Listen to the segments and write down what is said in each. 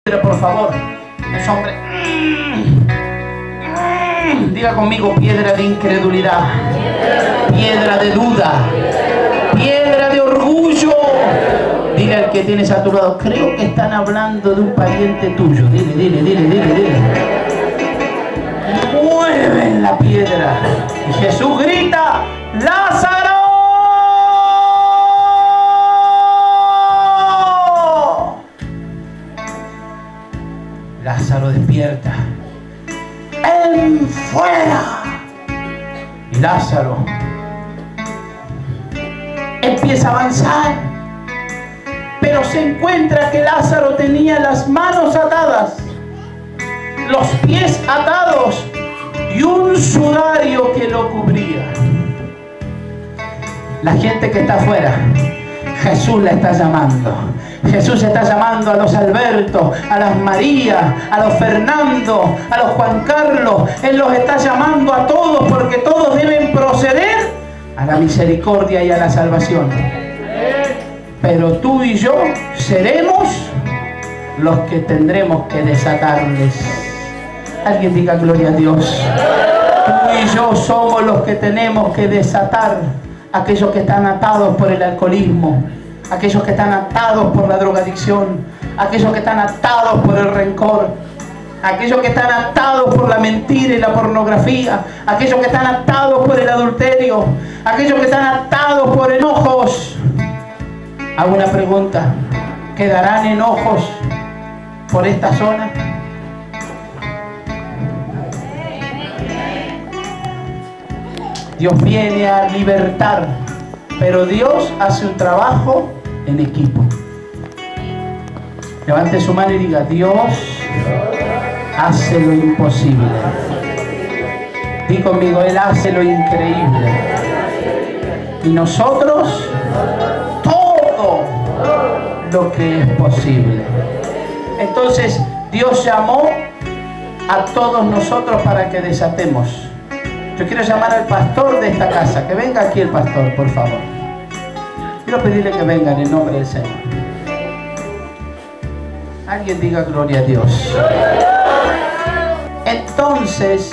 por favor. Es hombre. Diga conmigo: piedra de incredulidad, piedra de duda, piedra de orgullo. Dile al que tienes a tu lado: creo que están hablando de un pariente tuyo. Dile. Mueven la piedra. Y Jesús grita: ¡Lázaro! Lázaro despierta. ¡En fuera! Y Lázaro empieza a avanzar, pero se encuentra que Lázaro tenía las manos atadas, los pies atados y un sudario que lo cubría. La gente que está afuera, Jesús la está llamando. Jesús está llamando a los Alberto, a las María, a los Fernando, a los Juan Carlos. Él los está llamando a todos, porque todos deben proceder a la misericordia y a la salvación. Pero tú y yo seremos los que tendremos que desatarles. Alguien diga gloria a Dios. Tú y yo somos los que tenemos que desatar a aquellos que están atados por el alcoholismo, aquellos que están atados por la drogadicción, aquellos que están atados por el rencor, aquellos que están atados por la mentira y la pornografía, aquellos que están atados por el adulterio, aquellos que están atados por enojos. Hago una pregunta: ¿quedarán enojos por esta zona? Dios viene a libertar, pero Dios hace un trabajo en equipo. Levante su mano y diga: Dios hace lo imposible. Di conmigo: Él hace lo increíble. Y nosotros todo lo que es posible. Entonces Dios llamó a todos nosotros para que desatemos. Yo quiero llamar al pastor de esta casa. Que venga aquí el pastor, por favor. Quiero pedirle que venga en el nombre del Señor. Alguien diga gloria a Dios. Entonces,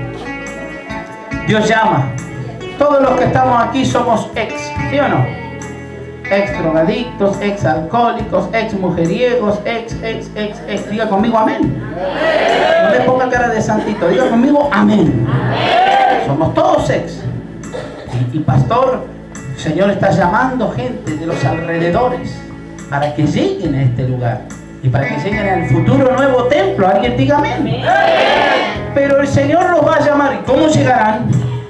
Dios llama. Todos los que estamos aquí somos ex, ¿sí o no? Ex drogadictos, ex alcohólicos, ex mujeriegos, ex. Diga conmigo amén. No le ponga cara de santito. Diga conmigo amén. Somos todos ex. Y pastor, el Señor está llamando gente de los alrededores para que lleguen a este lugar y para que lleguen al futuro nuevo templo. Alguien diga amén. Pero el Señor los va a llamar. ¿Y cómo llegarán?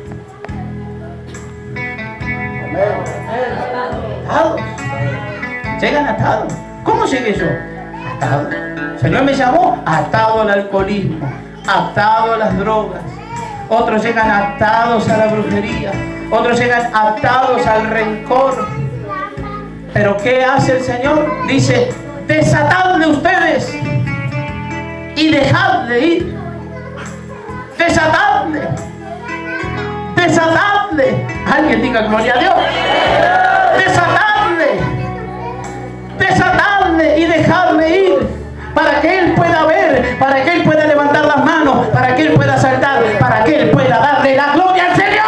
Atados. Llegan atados. ¿Cómo llegué yo? Atado. El Señor me llamó atado al alcoholismo, atado a las drogas. Otros llegan atados a la brujería, otros llegan atados al rencor. Pero ¿qué hace el Señor? Dice: desatadle ustedes y dejadle ir. Desatadle. Desatadle. Alguien diga gloria a Dios. Desatadle. Desatadle y dejadle ir, para que Él pueda ver, para que Él pueda levantar las manos, para que Él pueda saltar, para que Él pueda darle la gloria al Señor.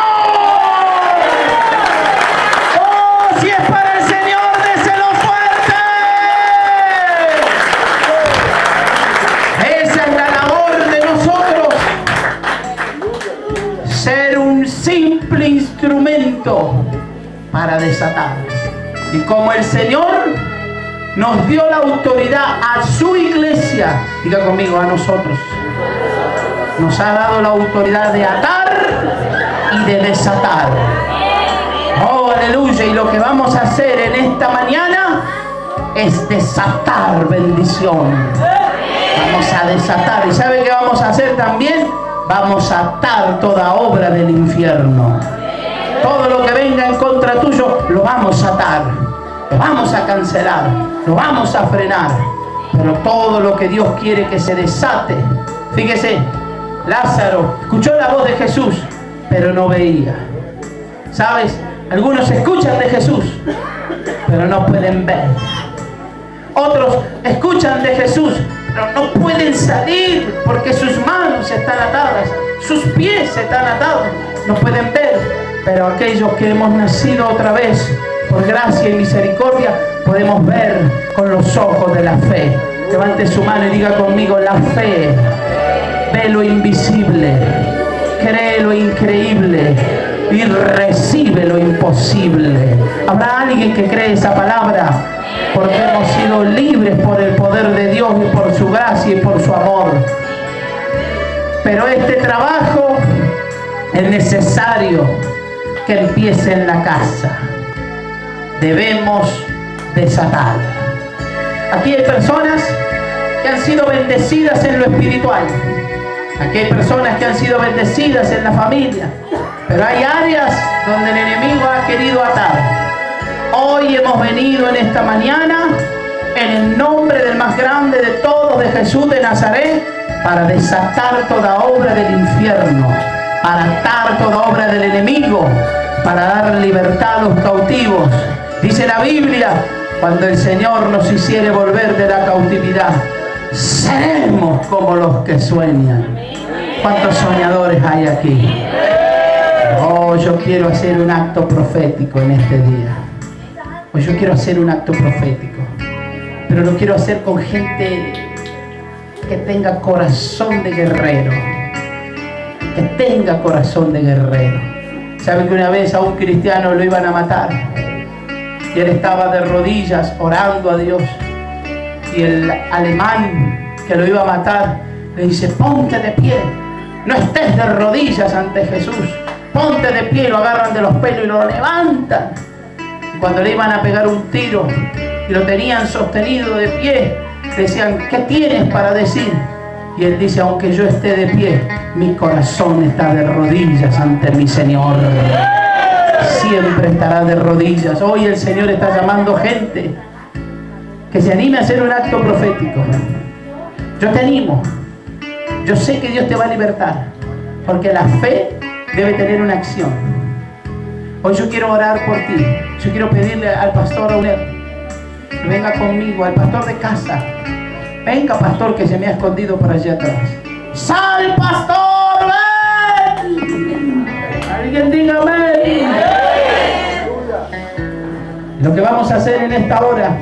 ¡Oh, si es para el Señor, déselo fuerte! Esa es la labor de nosotros. Ser un simple instrumento para desatar. Y como el Señor nos dio la autoridad a su iglesia, diga conmigo: a nosotros nos ha dado la autoridad de atar y de desatar. Oh, aleluya. Y lo que vamos a hacer en esta mañana es desatar bendición. Vamos a desatar. ¿Y sabe qué vamos a hacer también? Vamos a atar toda obra del infierno. Todo lo que venga en contra tuyo lo vamos a atar, lo vamos a cancelar, lo vamos a frenar. Pero todo lo que Dios quiere que se desate. Fíjese, Lázaro escuchó la voz de Jesús, pero no veía. ¿Sabes? Algunos escuchan de Jesús, pero no pueden ver. Otros escuchan de Jesús, pero no pueden salir porque sus manos están atadas, sus pies están atados, no pueden ver. Pero aquellos que hemos nacido otra vez, por gracia y misericordia, podemos ver con los ojos de la fe. Levante su mano y diga conmigo: la fe ve lo invisible, cree lo increíble y recibe lo imposible. ¿Habrá alguien que cree esa palabra? Porque hemos sido libres por el poder de Dios y por su gracia y por su amor. Pero este trabajo es necesario que empiece en la casa. Debemos desatar. Aquí hay personas que han sido bendecidas en lo espiritual. Aquí hay personas que han sido bendecidas en la familia. Pero hay áreas donde el enemigo ha querido atar. Hoy hemos venido en esta mañana en el nombre del más grande de todos, de Jesús de Nazaret, para desatar toda obra del infierno, para atar toda obra del enemigo, para dar libertad a los cautivos. Dice la Biblia: cuando el Señor nos hiciere volver de la cautividad, seremos como los que sueñan. ¿Cuántos soñadores hay aquí? Oh, yo quiero hacer un acto profético en este día. Oh, yo quiero hacer un acto profético, pero lo quiero hacer con gente que tenga corazón de guerrero, que tenga corazón de guerrero. ¿Sabe que una vez a un cristiano lo iban a matar? Y él estaba de rodillas orando a Dios. Y el alemán que lo iba a matar le dice: ponte de pie, no estés de rodillas ante Jesús, ponte de pie. Lo agarran de los pelos y lo levantan. Y cuando le iban a pegar un tiro y lo tenían sostenido de pie, decían: ¿qué tienes para decir? Y él dice: aunque yo esté de pie, mi corazón está de rodillas ante mi Señor. Siempre estará de rodillas. Hoy el Señor está llamando gente que se anime a hacer un acto profético. Yo te animo. Yo sé que Dios te va a libertar, porque la fe debe tener una acción. Hoy yo quiero orar por ti. Yo quiero pedirle al pastor Raúl que venga conmigo, al pastor de casa. Venga, pastor, que se me ha escondido por allá atrás. ¡Sal, pastor! ¡Ven! Alguien diga amén. Lo que vamos a hacer en esta hora,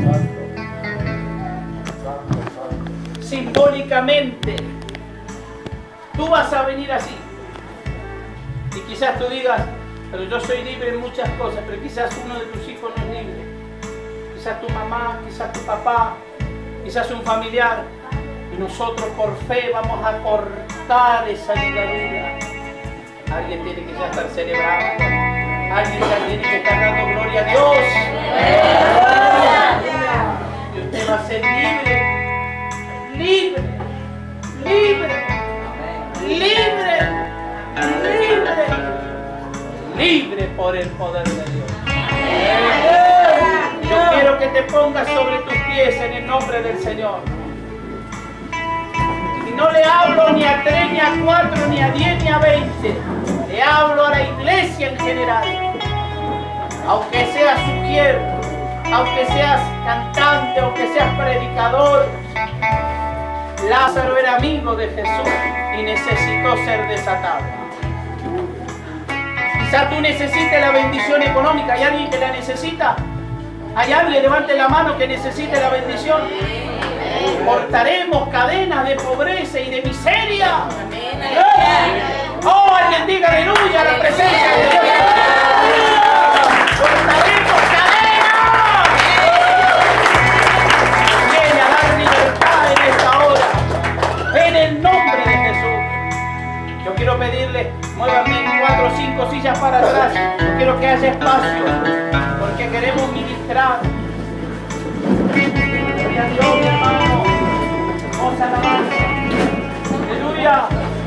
simbólicamente, tú vas a venir así. Y quizás tú digas: pero yo soy libre en muchas cosas. Pero quizás uno de tus hijos no es libre. Quizás tu mamá, quizás tu papá, quizás un familiar. Y nosotros por fe vamos a cortar esa ligadura. Alguien tiene que ya estar celebrando. Alguien ya tiene que estar dando gloria a Dios. Y usted va a ser libre. Libre. Libre. Libre. Libre. Libre por el poder de Dios. Yo quiero que te pongas sobre tus pies en el nombre del Señor. Y no le hablo ni a 3, ni a 4, ni a 10, ni a 20. Le hablo a la iglesia en general. Aunque seas sugierto, aunque seas cantante, aunque seas predicador, Lázaro era amigo de Jesús y necesitó ser desatado. Quizá tú necesites la bendición económica. ¿Hay alguien que la necesita? ¿Hay alguien? Levante la mano que necesite la bendición. Cortaremos cadenas de pobreza y de miseria. Oh, alguien diga aleluya a la presencia de Dios. Cortaremos cadenas. Viene a dar libertad en esta hora, en el nombre de Jesús. Yo quiero pedirle: muévanme 4 o 5 sillas para atrás. Yo quiero que haya espacio, porque queremos ministrar. Gloria a Dios, mi hermano. Hermosa alabanza. Aleluya.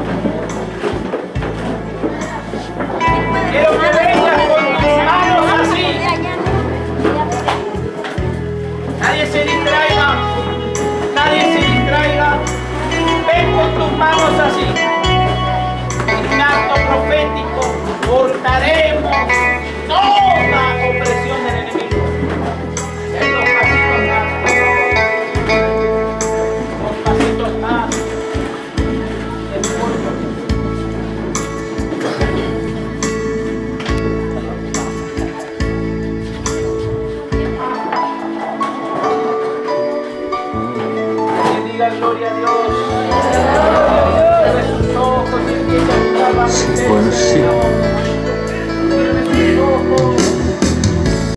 Quiero que vengas con tus manos así. Nadie se distraiga. Nadie se distraiga. Ven con tus manos así. En un acto profético cortaremos toda Aleluya, gloria a Dios.